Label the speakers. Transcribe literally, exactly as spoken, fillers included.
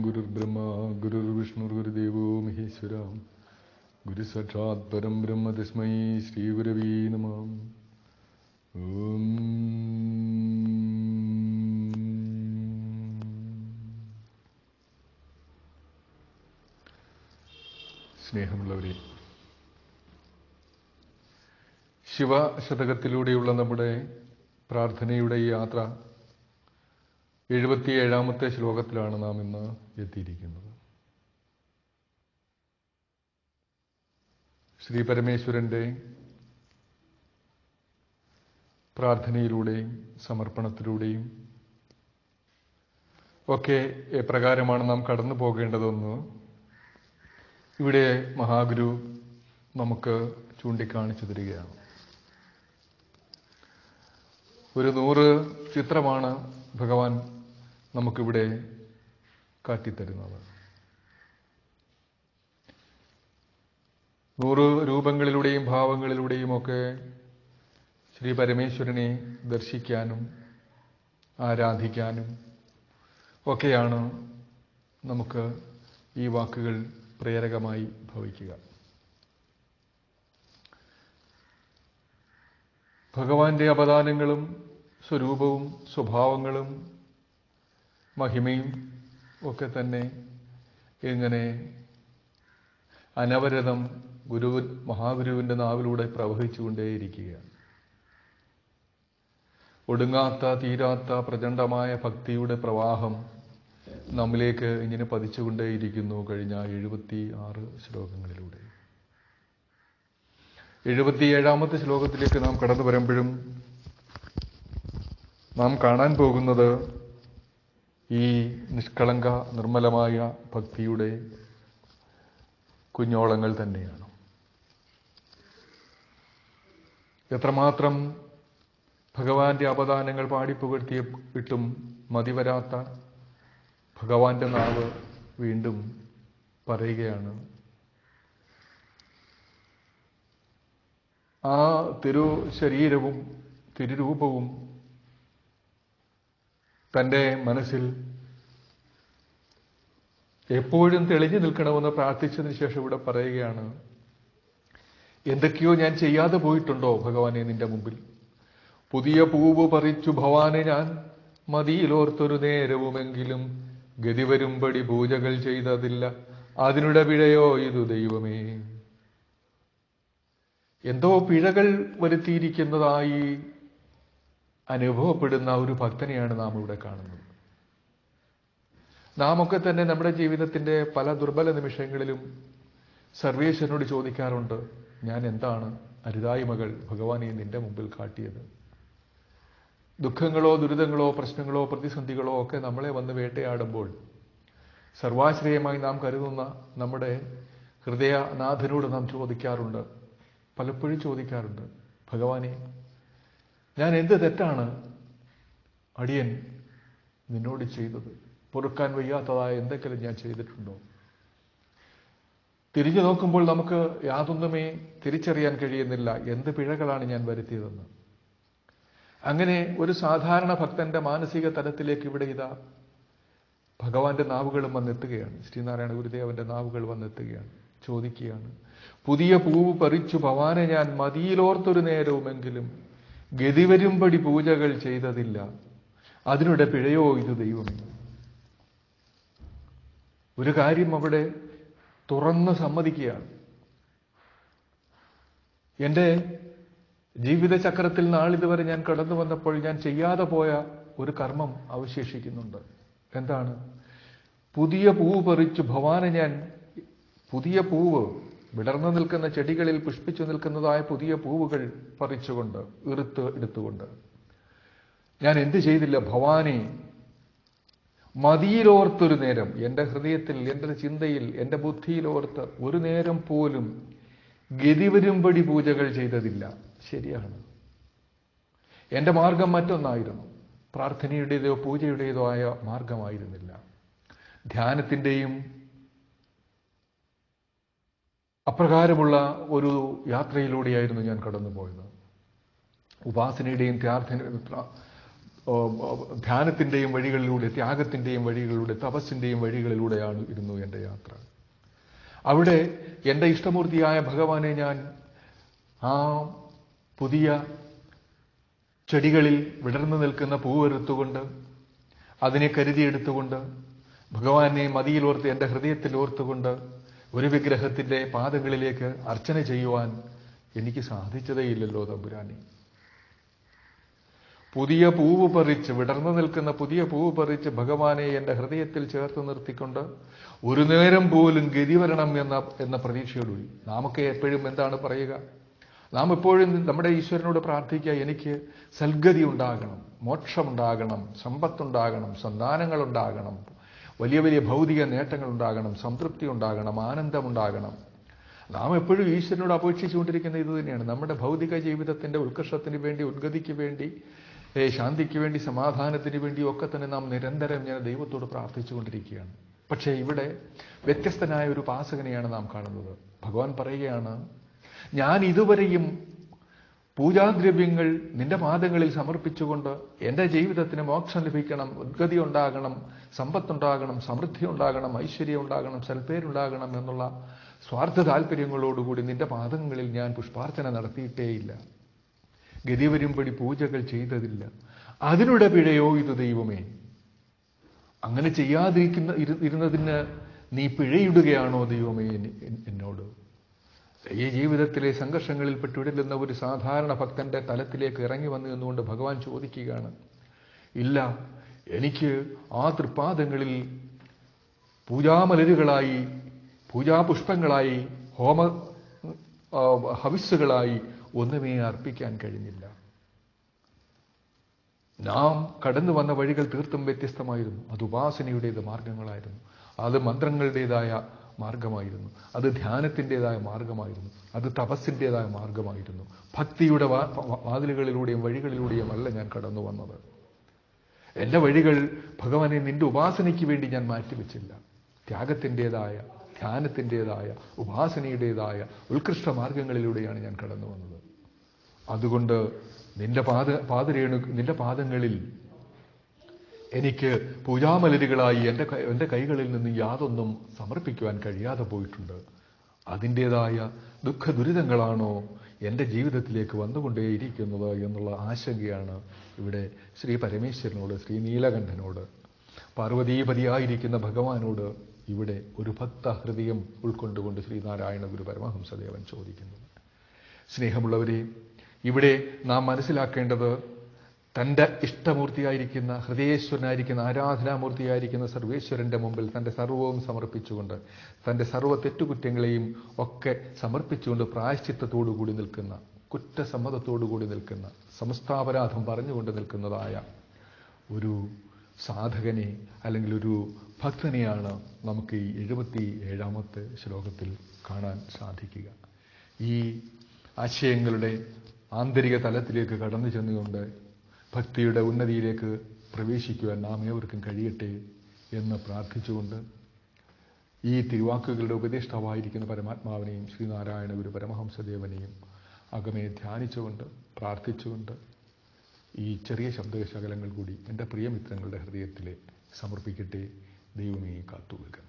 Speaker 1: ഗുരുർബ്രഹ്മ ഗുരുർവിഷ്ണു ഗുരുദേവോ മഹേശ്വര ഗുരു സാക്ഷാത് പരം ബ്രഹ്മ തസ്മൈ ശ്രീ ഗുരവേ നമഃ. ഓം സ്നേഹമുള്ളവരെ, ശിവശതകത്തിലൂടെയുള്ള നമ്മുടെ പ്രാർത്ഥനയുടെ ഈ യാത്ര എഴുപത്തിയേഴാമത്തെ ശ്ലോകത്തിലാണ് നാം ഇന്ന് എത്തിയിരിക്കുന്നത്. ശ്രീ പരമേശ്വരന്റെ പ്രാർത്ഥനയിലൂടെയും സമർപ്പണത്തിലൂടെയും ഒക്കെ എപ്രകാരമാണ് നാം കടന്നു പോകേണ്ടതെന്ന് ഇവിടെ മഹാഗുരു നമുക്ക് ചൂണ്ടിക്കാണിച്ചു തരികയാണ്. ഒരു നൂറ് ചിത്രമാണ് ഭഗവാൻ നമുക്കിവിടെ കാട്ടിത്തരുന്നത്. നൂറ് രൂപങ്ങളിലൂടെയും ഭാവങ്ങളിലൂടെയും ഒക്കെ ശ്രീ പരമേശ്വരനെ ദർശിക്കാനും ആരാധിക്കാനും ഒക്കെയാണ് നമുക്ക് ഈ വാക്കുകൾ പ്രേരകമായി ഭവിക്കുക. ഭഗവാന്റെ അവദാനങ്ങളും സ്വരൂപവും സ്വഭാവങ്ങളും മഹിമയും ഒക്കെ തന്നെ ഇങ്ങനെ അനവരതം ഗുരു മഹാഗുരുവിന്റെ നാവിലൂടെ പ്രവഹിച്ചുകൊണ്ടേയിരിക്കുകയാണ്. ഒടുങ്ങാത്ത തീരാത്ത പ്രചണ്ഡമായ ഭക്തിയുടെ പ്രവാഹം നമ്മിലേക്ക് ഇങ്ങനെ പതിച്ചുകൊണ്ടേയിരിക്കുന്നു കഴിഞ്ഞ എഴുപത്തി ആറ് ശ്ലോകങ്ങളിലൂടെ. എഴുപത്തിയേഴാമത്തെ ശ്ലോകത്തിലേക്ക് നാം കടന്നു വരുമ്പോഴും നാം കാണാൻ പോകുന്നത് ഈ നിഷ്കളങ്ക നിർമ്മലമായ ഭക്തിയുടെ കുഞ്ഞോളങ്ങൾ തന്നെയാണ്. എത്രമാത്രം ഭഗവാന്റെ അവദാനങ്ങൾ പാടിപ്പുകഴ്ത്തിയിട്ടും മതിവരാത്ത ഭഗവാന്റെ നാവ് വീണ്ടും പറയുകയാണ്, ആ തിരു ശരീരവും തിരുരൂപവും തൻ്റെ മനസ്സിൽ എപ്പോഴും തെളിഞ്ഞു നിൽക്കണമെന്ന് പ്രാർത്ഥിച്ചതിന് ശേഷം ഇവിടെ പറയുകയാണ്, എന്തൊക്കെയോ ഞാൻ ചെയ്യാതെ പോയിട്ടുണ്ടോ ഭഗവാനെ നിന്റെ മുമ്പിൽ? പുതിയ പൂവ് പറിച്ചു ഭവാനെ ഞാൻ മതിയിലോർത്തൊരു നേരവുമെങ്കിലും ഗതി വരുമ്പടി പൂജകൾ ചെയ്തതില്ല, അതിനുടെ പിഴയോ ഇതു ദൈവമേ. എന്തോ പിഴകൾ വരുത്തിയിരിക്കുന്നതായി അനുഭവപ്പെടുന്ന ഒരു ഭക്തനെയാണ് നാം ഇവിടെ കാണുന്നത്. നാം ഒക്കെ തന്നെ നമ്മുടെ ജീവിതത്തിന്റെ പല ദുർബല നിമിഷങ്ങളിലും സർവേശ്വരനോട് ചോദിക്കാറുണ്ട്, ഞാൻ എന്താണ് അരുതായ്മകൾ ഭഗവാനെ നിന്റെ മുമ്പിൽ കാട്ടിയത്? ദുഃഖങ്ങളോ ദുരിതങ്ങളോ പ്രശ്നങ്ങളോ പ്രതിസന്ധികളോ ഒക്കെ നമ്മളെ വന്ന് വേട്ടയാടുമ്പോൾ സർവാശ്രയമായി നാം കരുതുന്ന നമ്മുടെ ഹൃദയനാഥനോട് നാം ചോദിക്കാറുണ്ട്, പലപ്പോഴും ചോദിക്കാറുണ്ട്, ഭഗവാനെ ഞാൻ എന്ത് തെറ്റാണ് അടിയൻ നിന്നോട് ചെയ്തത്? പൊറുക്കാൻ വയ്യാത്തതായ എന്തെങ്കിലും ഞാൻ ചെയ്തിട്ടുണ്ടോ? തിരിഞ്ഞു നോക്കുമ്പോൾ നമുക്ക് യാതൊന്നുമേ തിരിച്ചറിയാൻ കഴിയുന്നില്ല എന്ത് പിഴകളാണ് ഞാൻ വരുത്തിയതെന്ന്. അങ്ങനെ ഒരു സാധാരണ ഭക്തന്റെ മാനസിക തലത്തിലേക്ക് ഇവിടെ ഇതാ ഭഗവാന്റെ നാവുകളും വന്നെത്തുകയാണ്. ശ്രീനാരായണ ഗുരുദേവന്റെ നാവുകൾ വന്നെത്തുകയാണ്, ചോദിക്കുകയാണ്, പുതിയ പൂവ് പറിച്ചു ഭവാനെ ഞാൻ മതിയിലോർത്തൊരു നേരവുമെങ്കിലും ഗതി വരുമ്പടി പൂജകൾ ചെയ്തതില്ല, അതിനുടെ പിഴയോ ഇത് ദൈവമേ. ഒരു കാര്യം അവിടെ തുറന്ന് സമ്മതിക്കുകയാണ്, എന്റെ ജീവിതചക്രത്തിൽ നാളിതുവരെ ഞാൻ കടന്നു വന്നപ്പോൾ ഞാൻ ചെയ്യാതെ പോയ ഒരു കർമ്മം അവശേഷിക്കുന്നുണ്ട്. എന്താണ്? പുതിയ പൂവ് പറിച്ചു ഭവാനെ ഞാൻ, പുതിയ പൂവ് വിടർന്നു നിൽക്കുന്ന ചെടികളിൽ പുഷ്പിച്ചു നിൽക്കുന്നതായ പുതിയ പൂവുകൾ പറിച്ചുകൊണ്ട് ഇറുത്ത് എടുത്തുകൊണ്ട് ഞാൻ എന്ത് ചെയ്തില്ല ഭവാനെ മതിയിലോർത്തൊരു നേരം, എൻ്റെ ഹൃദയത്തിൽ, എൻ്റെ ചിന്തയിൽ, എൻ്റെ ബുദ്ധിയിലോർത്ത് ഒരു നേരം പോലും ഗതി വരുമ്പടി പൂജകൾ ചെയ്തതില്ല. ശരിയാണ്, എൻ്റെ മാർഗം മറ്റൊന്നായിരുന്നു, പ്രാർത്ഥനയുടേതോ പൂജയുടേതോ ആയ മാർഗമായിരുന്നില്ല. ധ്യാനത്തിൻ്റെയും അപ്രകാരമുള്ള ഒരു യാത്രയിലൂടെയായിരുന്നു ഞാൻ കടന്നുപോയത്. ഉപാസനയുടെയും പ്രാർത്ഥന ധ്യാനത്തിൻ്റെയും വഴികളിലൂടെ, ത്യാഗത്തിൻ്റെയും വഴികളിലൂടെ, തപസ്സിൻ്റെയും വഴികളിലൂടെയാണ് ഇരുന്നു എൻ്റെ യാത്ര. അവിടെ എൻ്റെ ഇഷ്ടമൂർത്തിയായ ഭഗവാനെ ഞാൻ ആ പുതിയ ചെടികളിൽ വിടർന്നു നിൽക്കുന്ന പൂവെറുത്തുകൊണ്ട്, അതിനെ കരുതിയെടുത്തുകൊണ്ട്, ഭഗവാനെ മതിയിലോർത്ത് എൻ്റെ ഹൃദയത്തിൽ ഓർത്തുകൊണ്ട് ഒരു വിഗ്രഹത്തിൻ്റെ പാദങ്ങളിലേക്ക് അർച്ചന ചെയ്യുവാൻ എനിക്ക് സാധിച്ചതേയില്ലല്ലോ തമ്പുരാനെ. പുതിയ പൂവ് പറിച്ച്, വിടർന്നു നിൽക്കുന്ന പുതിയ പൂവ് പറിച്ച് ഭഗവാനെ എൻ്റെ ഹൃദയത്തിൽ ചേർത്ത് നിർത്തിക്കൊണ്ട് ഒരു നേരം പോലും ഗതി വരണം എന്ന എന്ന പ്രതീക്ഷയോടുകൂടി നാമൊക്കെ എപ്പോഴും എന്താണ് പറയുക? നാം എപ്പോഴും നമ്മുടെ ഈശ്വരനോട് പ്രാർത്ഥിക്കുക, എനിക്ക് സൽഗതി ഉണ്ടാകണം, മോക്ഷമുണ്ടാകണം, സമ്പത്തുണ്ടാകണം, സന്താനങ്ങളുണ്ടാകണം, വലിയ വലിയ ഭൗതിക നേട്ടങ്ങൾ ഉണ്ടാകണം, സംതൃപ്തി ഉണ്ടാകണം, ആനന്ദമുണ്ടാകണം. നാം എപ്പോഴും ഈശ്വരനോട് അപേക്ഷിച്ചുകൊണ്ടിരിക്കുന്ന ഇത് തന്നെയാണ്. നമ്മുടെ ഭൗതിക ജീവിതത്തിന്റെ ഉത്കർഷത്തിന് വേണ്ടി, ഉദ്ഗതിക്ക് വേണ്ടി, ശാന്തിക്ക് വേണ്ടി, സമാധാനത്തിന് വേണ്ടി ഒക്കെ തന്നെ നാം നിരന്തരം ഞാൻ ദൈവത്തോട് പ്രാർത്ഥിച്ചുകൊണ്ടിരിക്കുകയാണ്. പക്ഷേ ഇവിടെ വ്യത്യസ്തനായ ഒരു ഉപാസകനെയാണ് നാം കാണുന്നത്. ഭഗവാൻ പറയുകയാണ്, ഞാൻ ഇതുവരെയും പൂജാദ്രവ്യങ്ങൾ നിന്റെ പാദങ്ങളിൽ സമർപ്പിച്ചുകൊണ്ട് എൻ്റെ ജീവിതത്തിന് മോക്ഷം ലഭിക്കണം, ഉദ്ഗതി ഉണ്ടാകണം, സമ്പത്തുണ്ടാകണം, സമൃദ്ധി ഉണ്ടാകണം, ഐശ്വര്യം ഉണ്ടാകണം, സൽപ്പേരുണ്ടാകണം എന്നുള്ള സ്വാർത്ഥ താല്പര്യങ്ങളോടുകൂടി നിന്റെ പാദങ്ങളിൽ ഞാൻ പുഷ്പാർച്ചന നടത്തിയിട്ടേയില്ല, ഗതി വരുമ്പടി പൂജകൾ ചെയ്തതില്ല. അതിനുടെ പിഴയോ ഇത് ദൈവമേ? അങ്ങനെ ചെയ്യാതിരിക്കുന്ന ഇരുന്നതിന് നീ പിഴയിടുകയാണോ ദൈവമേ എന്നോട്? ഈ ജീവിതത്തിലെ സംഘർഷങ്ങളിൽ പെട്ടുവിടുന്ന ഒരു സാധാരണ ഭക്തന്റെ തലത്തിലേക്ക് ഇറങ്ങി വന്നു എന്നുകൊണ്ട് ഭഗവാൻ ചോദിക്കുകയാണ്, ഇല്ല, എനിക്ക് ആ തൃപ്പാദങ്ങളിൽ പൂജാമലരുകളായി, പൂജാപുഷ്പങ്ങളായി, ഹോമ ഹവിസ്സുകളായി ഒന്നുമേ അർപ്പിക്കാൻ കഴിഞ്ഞില്ല. നാം കടന്നു വന്ന വഴികൾ തീർത്തും വ്യത്യസ്തമായിരുന്നു. അത് ഉപാസനയുടേത് മാർഗങ്ങളായിരുന്നു, അത് മന്ത്രങ്ങളുടേതായ മാർഗമായിരുന്നു, അത് ധ്യാനത്തിൻ്റെതായ മാർഗമായിരുന്നു, അത് തപസ്സിൻ്റെതായ മാർഗമായിരുന്നു. ഭക്തിയുടെ വാതിലുകളിലൂടെയും വഴികളിലൂടെയും അല്ല ഞാൻ കടന്നു വന്നത്. എൻ്റെ വഴികൾ ഭഗവാനെ നിന്റെ ഉപാസനയ്ക്ക് വേണ്ടി ഞാൻ മാറ്റിവെച്ചില്ല. ത്യാഗത്തിൻ്റെതായ, ധ്യാനത്തിൻ്റെതായ, ഉപാസനയുടേതായ ഉത്കൃഷ്ട മാർഗങ്ങളിലൂടെയാണ് ഞാൻ കടന്നു വന്നത്. അതുകൊണ്ട് നിന്റെ പാദ പാദരേണു നിന്റെ പാദങ്ങളിൽ എനിക്ക് പൂജാമലരുകളായി എൻ്റെ എൻ്റെ കൈകളിൽ നിന്ന് യാതൊന്നും സമർപ്പിക്കുവാൻ കഴിയാതെ പോയിട്ടുണ്ട്. അതിൻ്റെതായ ദുഃഖ ദുരിതങ്ങളാണോ എൻ്റെ ജീവിതത്തിലേക്ക് വന്നുകൊണ്ടേയിരിക്കുന്നത് എന്നുള്ള ആശങ്കയാണ് ഇവിടെ ശ്രീ പരമേശ്വരനോട്, ശ്രീ നീലകണ്ഠനോട്, പാർവതീപതിയായിരിക്കുന്ന ഭഗവാനോട് ഇവിടെ ഒരു ഭക്ത ഹൃദയം ഉൾക്കൊണ്ടുകൊണ്ട് ശ്രീനാരായണ ഗുരു പരമഹംസദേവൻ ചോദിക്കുന്നത്. സ്നേഹമുള്ളവരെ, ഇവിടെ നാം മനസ്സിലാക്കേണ്ടത് തൻ്റെ ഇഷ്ടമൂർത്തിയായിരിക്കുന്ന, ഹൃദയേശ്വരനായിരിക്കുന്ന, ആരാധനാമൂർത്തിയായിരിക്കുന്ന സർവേശ്വരന്റെ മുമ്പിൽ തൻ്റെ സർവവും സമർപ്പിച്ചുകൊണ്ട്, തൻ്റെ സർവ്വ തെറ്റുകുറ്റങ്ങളെയും ഒക്കെ സമർപ്പിച്ചുകൊണ്ട് പ്രായശ്ചിത്തത്തോടുകൂടി നിൽക്കുന്ന, കുറ്റസമ്മതത്തോടുകൂടി നിൽക്കുന്ന, സമസ്താപരാധം പറഞ്ഞുകൊണ്ട് നിൽക്കുന്നതായ ഒരു സാധകനെ അല്ലെങ്കിൽ ഒരു ഭക്തനെയാണ് നമുക്ക് ഈ എഴുപത്തി ഏഴാമത്തെ ശ്ലോകത്തിൽ കാണാൻ സാധിക്കുക. ഈ ആശയങ്ങളുടെ ആന്തരിക തലത്തിലേക്ക് കടന്നു ചെന്നുകൊണ്ട് ഭക്തിയുടെ ഉന്നതിയിലേക്ക് പ്രവേശിക്കുവാൻ നാം ഏവർക്കും കഴിയട്ടെ എന്ന് പ്രാർത്ഥിച്ചുകൊണ്ട് ഈ തിരുവാക്കുകളുടെ ഉപദേഷ്ടാവായിരിക്കുന്ന പരമാത്മാവിനെയും ശ്രീനാരായണ ഗുരു പരമഹംസദേവനെയും അകമേ ധ്യാനിച്ചുകൊണ്ട് പ്രാർത്ഥിച്ചുകൊണ്ട് ഈ ചെറിയ ശബ്ദശകലങ്ങൾ കൂടി എൻ്റെ പ്രിയമിത്രങ്ങളുടെ ഹൃദയത്തിലെ സമർപ്പിക്കട്ടെ. ദൈവമേ കാത്തുകൊള്ളുക.